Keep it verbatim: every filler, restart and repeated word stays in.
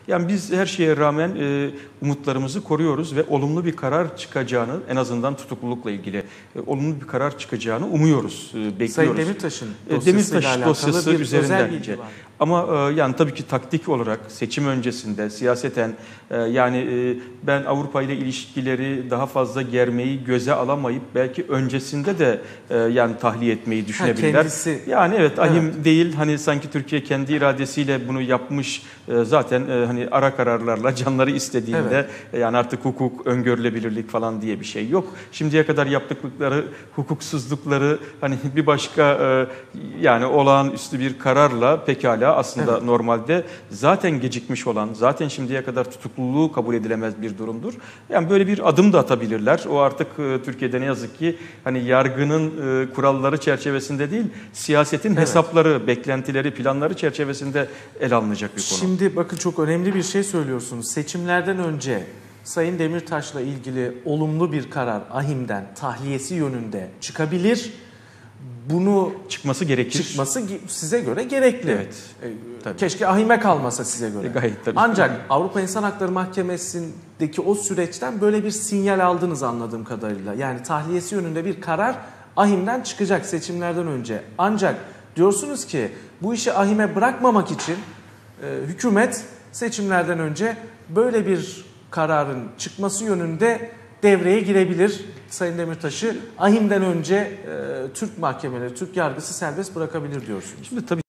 Yani biz her şeye rağmen e, umutlarımızı koruyoruz ve olumlu bir karar çıkacağını, en azından tutuklulukla ilgili e, olumlu bir karar çıkacağını umuyoruz, e, bekliyoruz. Sayın Demirtaş'ın dosyasıyla Demirtaş alakalı dosyası bir üzerinden bilgi var. Ama e, yani tabii ki taktik olarak seçim öncesinde siyaseten e, yani e, ben Avrupa ile ilişkileri daha fazla germeyi göze alamayıp belki öncesinde de e, yani tahliye etmeyi düşünebilirler. Kendisi, yani evet ahim evet. değil, hani sanki Türkiye kendi iradesiyle bunu yapmış, e, zaten e, hani ara kararlarla canları istediğinde evet. e, yani artık hukuk, öngörülebilirlik falan diye bir şey yok. Şimdiye kadar yaptıkları hukuksuzlukları hani bir başka e, yani olağanüstü bir kararla pekala aslında evet. normalde zaten gecikmiş olan, zaten şimdiye kadar tutukluluğu kabul edilemez bir durumdur. Yani böyle bir adım da atabilirler. O artık e, Türkiye'de ne yazık ki hani yargının e, kuralları çerçevesinde değil, siyasetin evet. hesapları, beklentileri, planları çerçevesinde ele alınacak bir konu. Şimdi bakın çok önemli bir şey söylüyorsunuz. Seçimlerden önce Sayın Demirtaş'la ilgili olumlu bir karar ahimden tahliyesi yönünde çıkabilir. Bunu çıkması gerekir. Çıkması size göre gerekli. Evet. Tabii. Keşke ahime kalmasa size göre. E, gayet tabii. Ancak Avrupa İnsan Hakları Mahkemesi'ndeki o süreçten böyle bir sinyal aldınız anladığım kadarıyla. Yani tahliyesi yönünde bir karar ahimden çıkacak seçimlerden önce. Ancak diyorsunuz ki bu işi ahime bırakmamak için e, hükümet seçimlerden önce böyle bir kararın çıkması yönünde devreye girebilir. Sayın Demirtaş'ı ahimden önce e, Türk mahkemeleri, Türk yargısı serbest bırakabilir diyorsunuz. Şimdi tabii